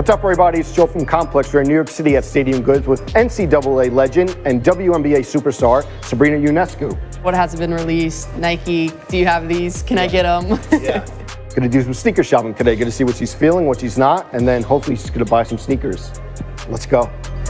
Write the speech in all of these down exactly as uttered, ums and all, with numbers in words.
What's up, everybody? It's Joe from Complex. We're in New York City at Stadium Goods with N C double A legend and W N B A superstar Sabrina Ionescu. What hasn't been released? Nike, do you have these? Can yeah. I get them? Yeah. Gonna do some sneaker shopping today. Gonna see what she's feeling, what she's not, and then hopefully she's gonna buy some sneakers. Let's go.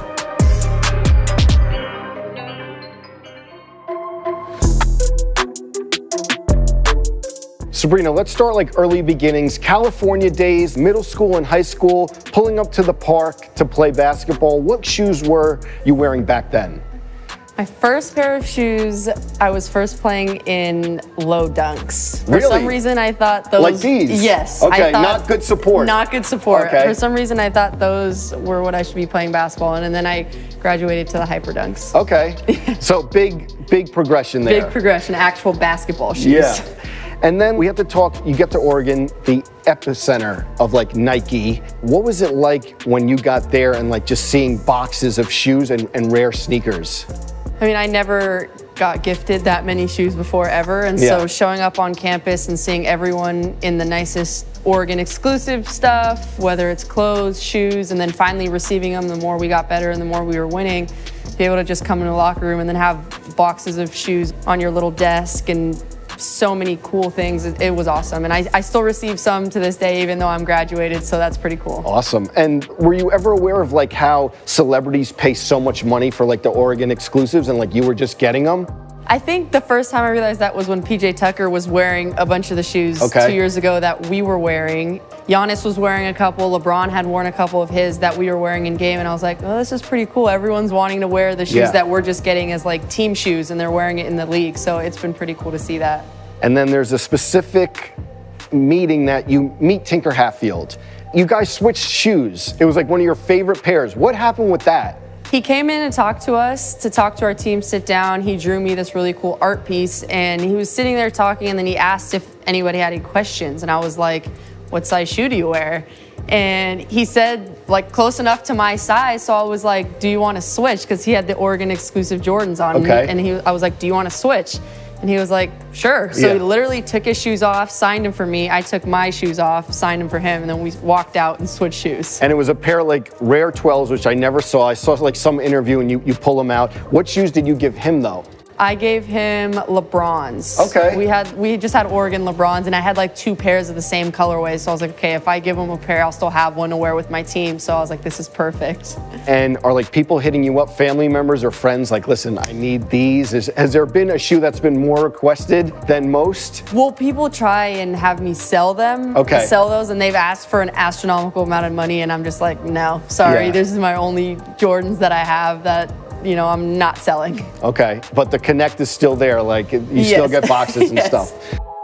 Sabrina, let's start like early beginnings, California days, middle school and high school, pulling up to the park to play basketball. What shoes were you wearing back then? My first pair of shoes, I was first playing in low dunks. For really? some reason, I thought those... Like these? Yes. Okay, I thought, not good support. Not good support. Okay. For some reason, I thought those were what I should be playing basketball in, and then I graduated to the hyper dunks. Okay, so big, big progression there. Big progression, actual basketball shoes. Yeah. And then we have to talk, you get to Oregon, the epicenter of like Nike. What was it like when you got there and like just seeing boxes of shoes and, and rare sneakers? I mean, I never got gifted that many shoes before ever, and yeah. so showing up on campus and seeing everyone in the nicest Oregon exclusive stuff, whether it's clothes, shoes, and then finally receiving them the more we got better and the more we were winning, be able to just come in the locker room and then have boxes of shoes on your little desk and so many cool things. It, it was awesome. And I, I still receive some to this day, even though I'm graduated, so that's pretty cool. Awesome. And were you ever aware of like how celebrities pay so much money for like the Oregon exclusives and like you were just getting them? I think the first time I realized that was when P J Tucker was wearing a bunch of the shoes okay. two years ago that we were wearing. Giannis was wearing a couple, LeBron had worn a couple of his that we were wearing in game, and I was like, oh, this is pretty cool. Everyone's wanting to wear the shoes yeah. that we're just getting as like team shoes, and they're wearing it in the league, so it's been pretty cool to see that. And then there's a specific meeting that you meet Tinker Hatfield. You guys switched shoes. It was like one of your favorite pairs. What happened with that? He came in and talked to us, to talk to our team, sit down. He drew me this really cool art piece, and he was sitting there talking, and then he asked if anybody had any questions, and I was like, what size shoe do you wear? And he said, like, close enough to my size, so I was like, do you want to switch? Because he had the Oregon exclusive Jordans on, okay. and he, I was like, do you want to switch? And he was like, sure. So yeah. he literally took his shoes off, signed them for me. I took my shoes off, signed them for him, and then we walked out and switched shoes. And it was a pair of like rare twelves, which I never saw. I saw like some interview and you, you pull them out. What shoes did you give him though? I gave him LeBrons. Okay. We had we just had Oregon LeBrons, and I had like two pairs of the same colorway. So I was like, okay, if I give him a pair, I'll still have one to wear with my team. So I was like, this is perfect. And are like people hitting you up, family members or friends, like, listen, I need these? Is, has there been a shoe that's been more requested than most? Well, people try and have me sell them, okay. sell those, and they've asked for an astronomical amount of money, and I'm just like, no, sorry, yeah. this is my only Jordans that I have that, you know, I'm not selling. Okay, but the connect is still there, like you yes. still get boxes and yes. stuff.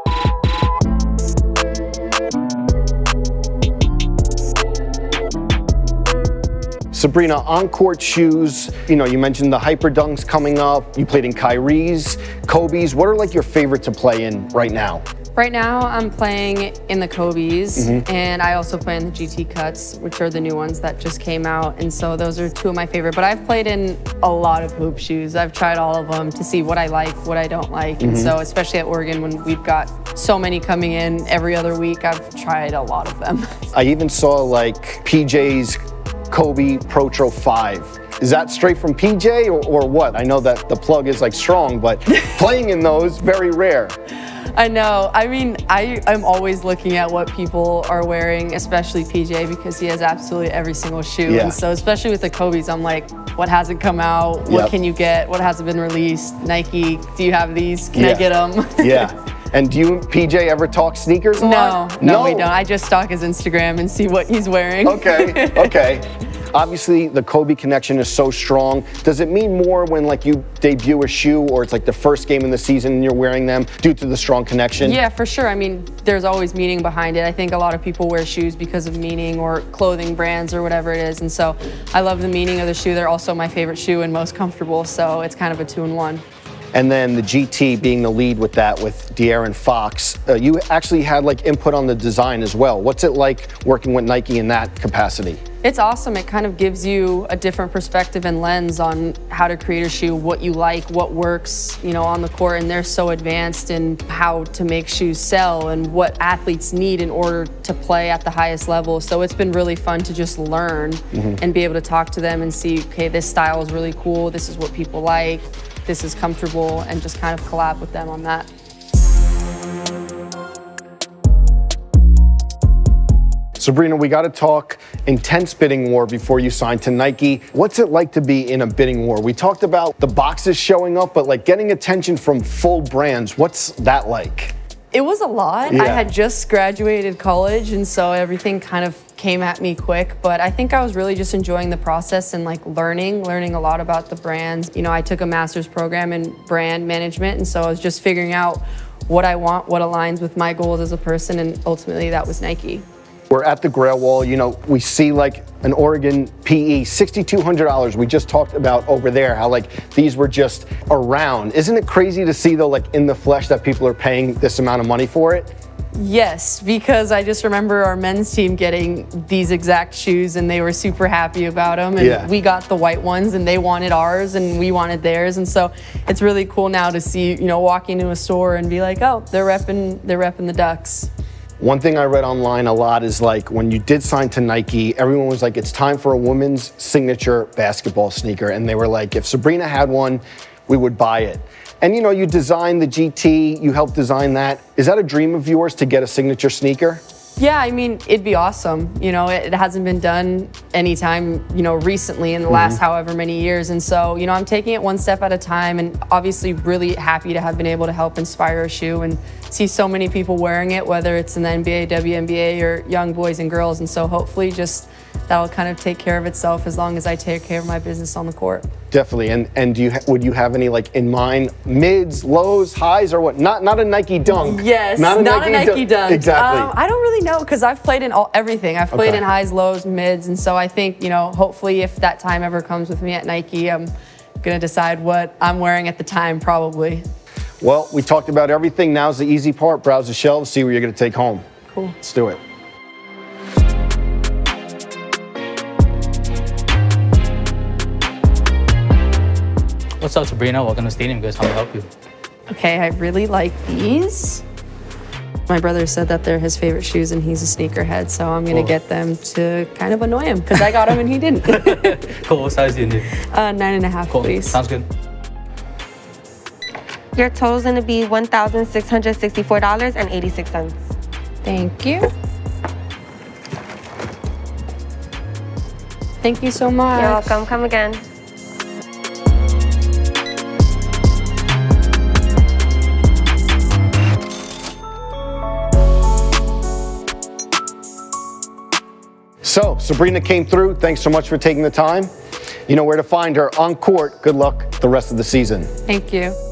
Sabrina, on-court shoes, you know, you mentioned the Hyper Dunks coming up, you played in Kyrie's, Kobe's. What are like your favorite to play in right now? Right now, I'm playing in the Kobe's, mm-hmm. and I also play in the G T Cuts, which are the new ones that just came out, and so those are two of my favorite. But I've played in a lot of hoop shoes. I've tried all of them to see what I like, what I don't like, mm-hmm. and so especially at Oregon when we've got so many coming in every other week, I've tried a lot of them. I even saw like P J's Kobe Protro five. Is that straight from P J or, or what? I know that the plug is like strong, but playing in those, very rare. I know. I mean, I, I'm always looking at what people are wearing, especially P J, because he has absolutely every single shoe. Yeah. And so especially with the Kobe's, I'm like, what hasn't come out? What yep. can you get? What hasn't been released? Nike, do you have these? Can yeah. I get them? Yeah. And do you and P J ever talk sneakers a no, lot? No, no, we don't. I just stalk his Instagram and see what he's wearing. Okay, okay. Obviously, the Kobe connection is so strong. Does it mean more when like you debut a shoe or it's like the first game in the season and you're wearing them due to the strong connection? Yeah, for sure. I mean, there's always meaning behind it. I think a lot of people wear shoes because of meaning or clothing brands or whatever it is. And so I love the meaning of the shoe. They're also my favorite shoe and most comfortable. So it's kind of a two in one. and then the G T being the lead with that with De'Aaron Fox. Uh, you actually had like input on the design as well. What's it like working with Nike in that capacity? It's awesome. It kind of gives you a different perspective and lens on how to create a shoe, what you like, what works, you know, on the court. And they're so advanced in how to make shoes sell and what athletes need in order to play at the highest level. So it's been really fun to just learn mm-hmm. and be able to talk to them and see, okay, this style is really cool. This is what people like. This is comfortable, and just kind of collab with them on that. Sabrina, we got to talk intense bidding war before you signed to Nike. What's it like to be in a bidding war? We talked about the boxes showing up, but like getting attention from full brands, what's that like? It was a lot. Yeah. I had just graduated college, and so everything kind of came at me quick, but I think I was really just enjoying the process and like learning, learning a lot about the brands. You know, I took a master's program in brand management, and so I was just figuring out what I want, what aligns with my goals as a person, and ultimately that was Nike. We're at the Grail Wall, you know, we see like an Oregon P E, six thousand two hundred dollars. We just talked about over there how like these were just around. Isn't it crazy to see though, like in the flesh, that people are paying this amount of money for it? Yes, because I just remember our men's team getting these exact shoes and they were super happy about them, and yeah. we got the white ones and they wanted ours and we wanted theirs, and so it's really cool now to see, you know, walk into a store and be like, oh, they're repping, they're repping the Ducks. One thing I read online a lot is like when you did sign to Nike, everyone was like, it's time for a women's signature basketball sneaker. And they were like, if Sabrina had one, we would buy it. And you know, you designed the G T, you helped design that. Is that a dream of yours to get a signature sneaker? Yeah, I mean, it'd be awesome. You know, it, it hasn't been done anytime, you know, recently in the mm-hmm. last however many years. And so, you know, I'm taking it one step at a time, and obviously really happy to have been able to help inspire a shoe and see so many people wearing it, whether it's in the N B A, W N B A, or young boys and girls. And so hopefully just that'll kind of take care of itself as long as I take care of my business on the court. Definitely. And and do you would you have any like in mind, mids, lows, highs, or what? Not not a Nike Dunk. Yes, not a not Nike, a Nike Dunk. Dunk. Exactly. Um, I don't really know, because I've played in all everything. I've played okay. in highs, lows, mids, and so I think, you know, hopefully if that time ever comes with me at Nike, I'm gonna decide what I'm wearing at the time, probably. Well, we talked about everything. Now's the easy part. Browse the shelves, see what you're gonna take home. Cool. Let's do it. What's up, Sabrina? Welcome to Stadium Goods. How may I help you? Okay, I really like these. My brother said that they're his favorite shoes and he's a sneakerhead, so I'm gonna cool. get them to kind of annoy him, because I got them and he didn't. Cool, what size do you need? Uh, nine and a half, cool. please. Sounds good. Your total's gonna be one thousand six hundred sixty-four dollars and eighty-six cents. Thank you. Thank you so much. You're welcome, come again. So, Sabrina came through. Thanks so much for taking the time. You know where to find her on court. Good luck the rest of the season. Thank you.